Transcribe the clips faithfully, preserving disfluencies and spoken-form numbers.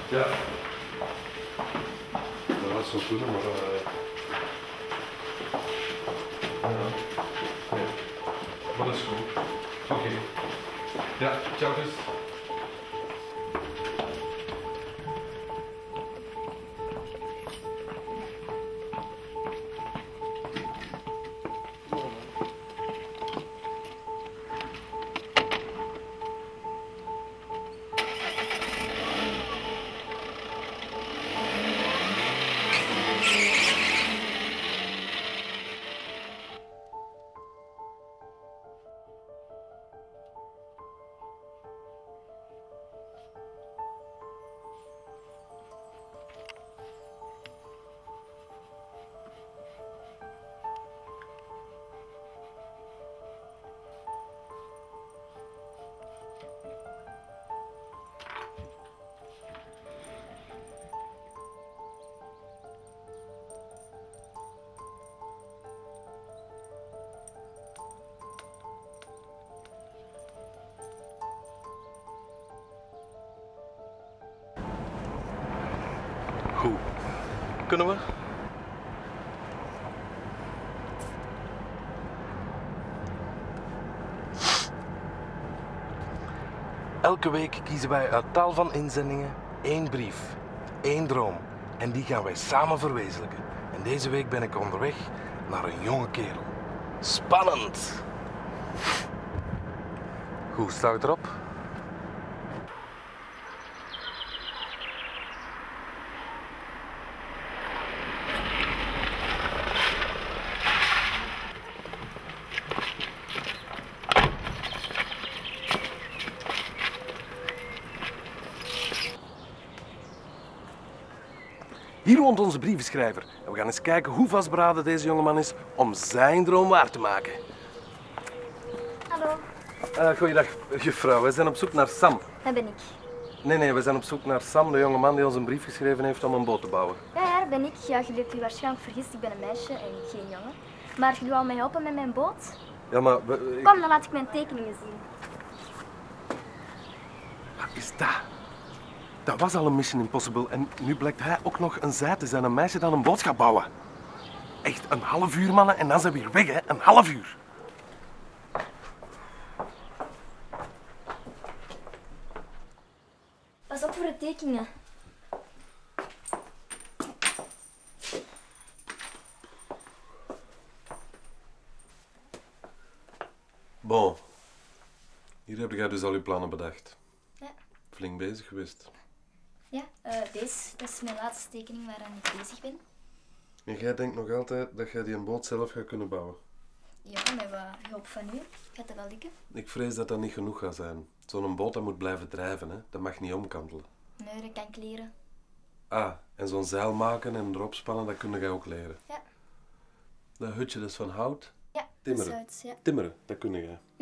Ja. Dat was zo kunnen, maar... Uh... Ja. Nee. Maar dat is goed. Oké. Okay. Ja, ciao dus. Goed. Kunnen we? Elke week kiezen wij uit tal van inzendingen één brief, één droom. En die gaan wij samen verwezenlijken. En deze week ben ik onderweg naar een jonge kerel. Spannend! Goed, sta ik erop? Hier woont onze brievenschrijver. En we gaan eens kijken hoe vastberaden deze jongeman is om zijn droom waar te maken. Hallo. Uh, goeiedag, juffrouw. We zijn op zoek naar Sam. Dat ben ik. Nee, nee, we zijn op zoek naar Sam, de jongeman die ons een brief geschreven heeft om een boot te bouwen. Ja, ja, dat ben ik. Ja, je hebt u waarschijnlijk vergist. Ik ben een meisje en geen jongen. Maar je wil mij helpen met mijn boot? Ja, maar... We, ik... Kom, dan laat ik mijn tekeningen zien. Wat is dat? Dat was al een Mission Impossible en nu blijkt hij ook nog een zij te zijn, een meisje dat een boot gaat bouwen. Echt een half uur, mannen, en dan zijn we weer weg, hè? Een half uur. Pas op voor de tekeningen. Bon. Hier heb jij dus al je plannen bedacht. Ja. Flink bezig geweest. Ja, uh, deze. Dat is mijn laatste tekening waaraan ik bezig ben. En jij denkt nog altijd dat jij die een boot zelf gaat kunnen bouwen? Ja, met wat hulp van u. Gaat dat wel lukken? Ik vrees dat dat niet genoeg gaat zijn. Zo'n boot dat moet blijven drijven, hè? Dat mag niet omkantelen. Nee, dat kan ik leren. Ah, en zo'n zeil maken en erop spannen, dat kun jij ook leren. Ja. Dat hutje dat is van hout? Ja, Timmeren. dat is uit, ja. Timmeren, dat kun jij. Hm.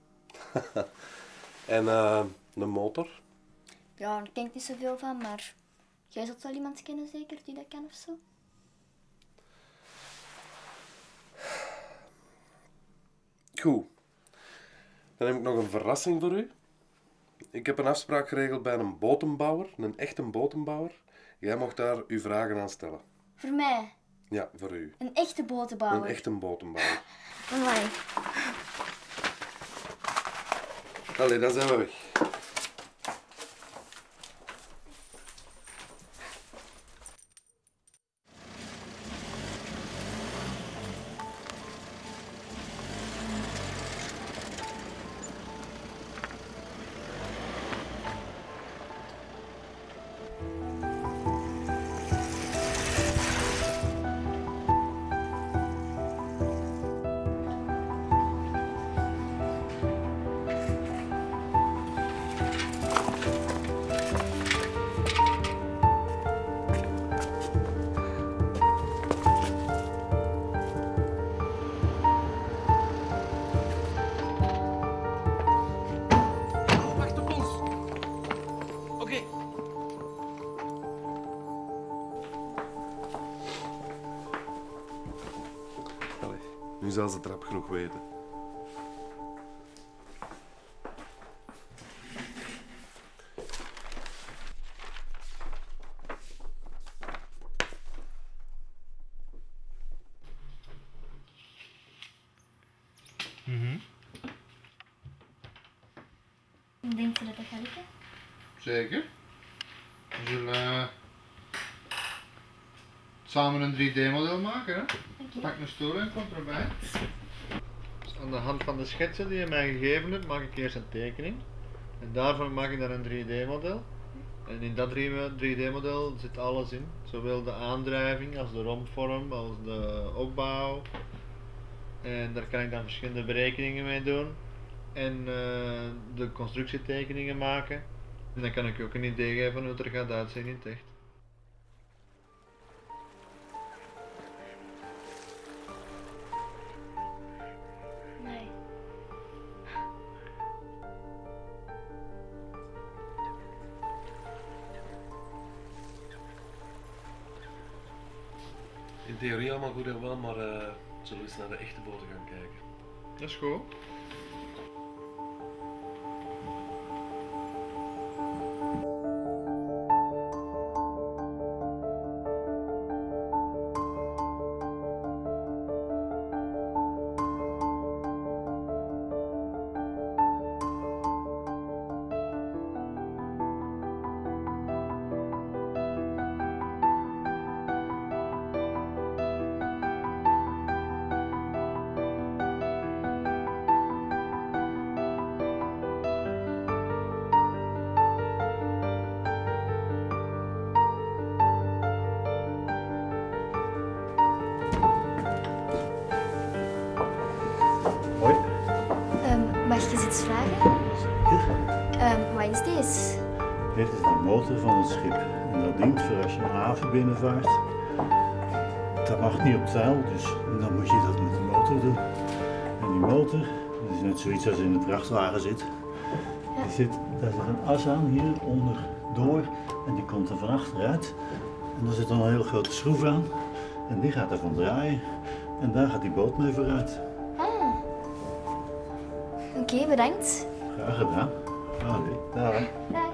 En uh, een motor? Ja, daar ken ik niet zoveel van, maar jij zult wel iemand kennen zeker die dat kan of zo? Goed. Dan heb ik nog een verrassing voor u. Ik heb een afspraak geregeld bij een botenbouwer, een echte botenbouwer. Jij mocht daar uw vragen aan stellen. Voor mij? Ja, voor u. Een echte botenbouwer? Een echte botenbouwer. Amai. Allee, dan zijn we weg. Nu zal ze trap genoeg weten. Denk je dat dat gaat lukken? Zeker. We zullen uh, samen een drie D model maken. Hè? Oké. Pak een stoel en komt erbij. Dus aan de hand van de schetsen die je mij gegeven hebt, maak ik eerst een tekening. En daarvan maak ik dan een drie D model. En in dat drie D model zit alles in. Zowel de aandrijving als de rompvorm, als de opbouw. En daar kan ik dan verschillende berekeningen mee doen. En uh, de constructietekeningen maken. En dan kan ik je ook een idee geven van hoe het er gaat uitzien in het echt. Nee. In theorie allemaal goed en wel, maar uh, zullen we eens naar de echte boten gaan kijken. Dat is goed. Hoi. Um, mag ik eens iets vragen? Zeker. Um, wat is deze? Dit is de motor van het schip. En dat dient voor als je een haven binnenvaart. Dat mag niet op zeil, dus dan moet je dat met de motor doen. En die motor, dat is net zoiets als in de vrachtwagen zit. Die zit daar zit een as aan, hier onderdoor. En die komt er van achteruit. En daar zit dan een heel grote schroef aan. En die gaat ervan draaien. En daar gaat die boot mee vooruit. Ah. Oké, okay, bedankt. Graag gedaan. Allee, dag. Dag.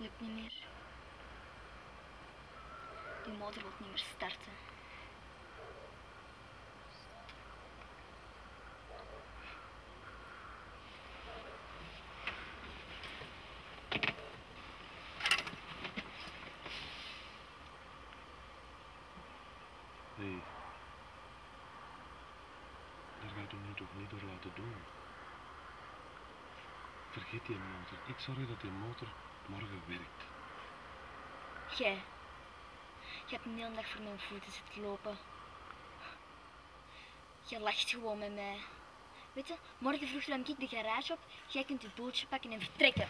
lukt niet meer. Die motor wil niet meer starten. Nee. Daar gaat u nu toch niet door laten doen. Vergeet die motor. Ik zorg dat die motor morgen werkt. Jij. Je hebt een hele dag voor mijn voeten zitten lopen. Je lacht gewoon met mij. Weet je, morgen vroeg ruim ik de garage op. Jij kunt je boeltje pakken en vertrekken.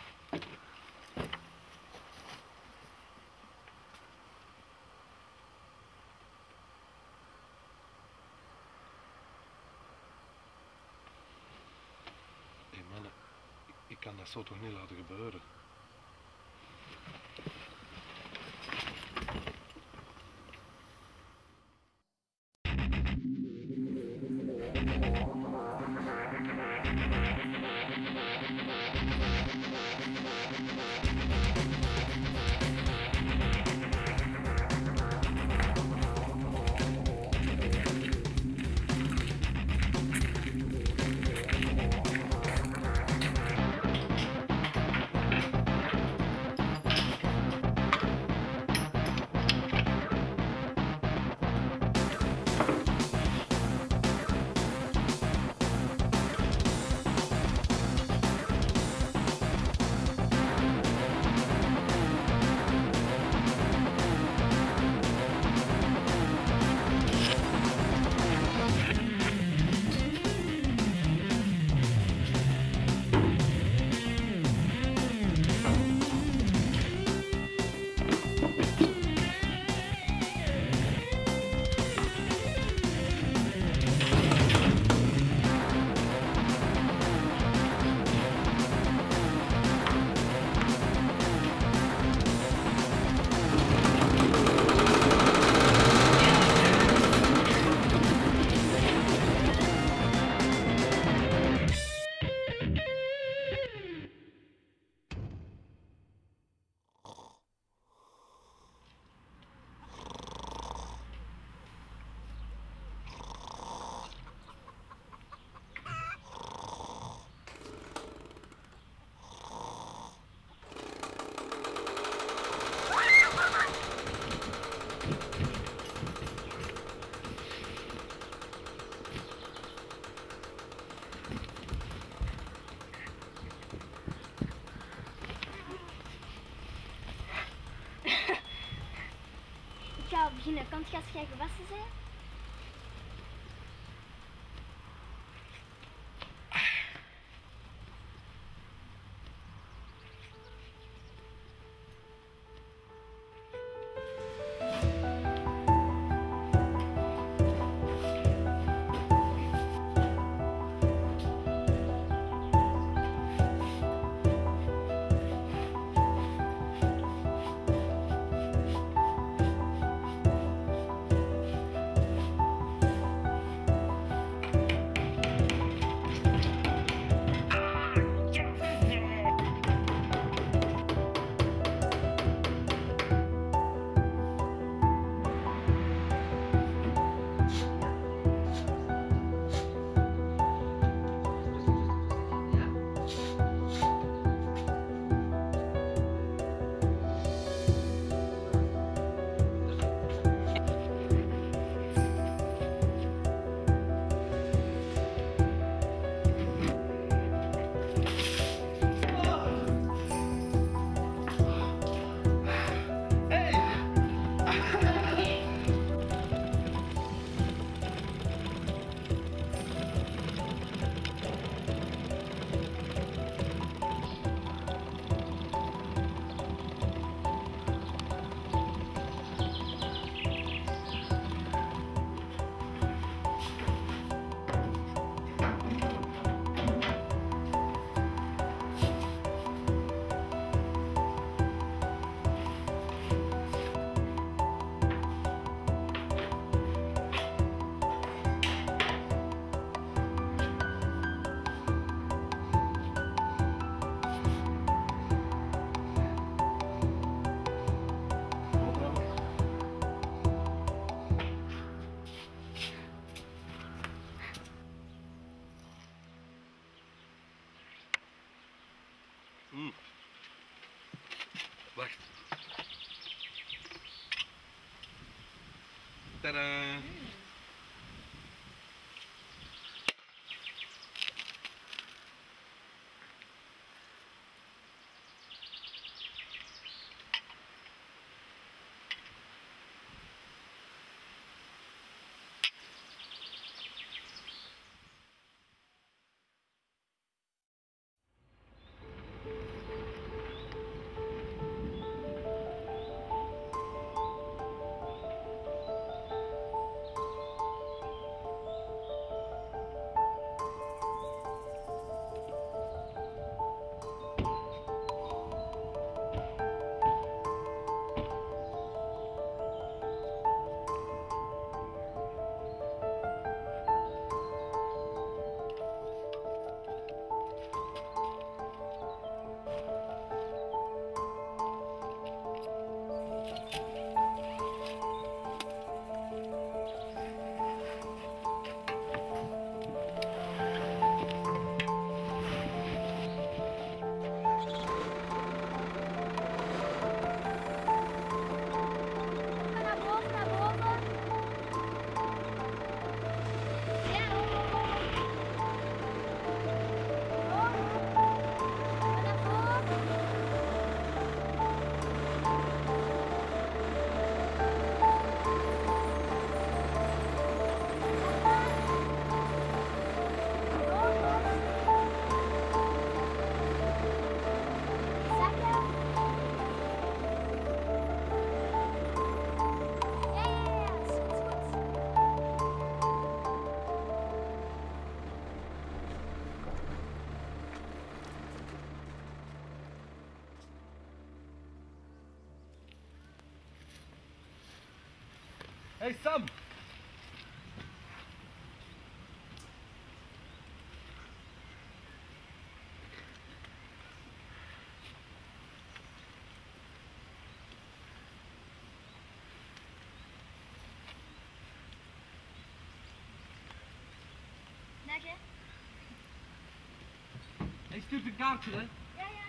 Hé hey mannen, ik, ik kan dat zo toch niet laten gebeuren. Ik ga beginnen. Kan je als jij gewassen zijn? Tadaa! Naar boven, naar boven. Ja, hoor. Naar voren. Zakken. Ja, ja, ja, is goed, is goed. Hey Sam! Dank je. Hij stuurt een kaartje, hè? Ja, ja.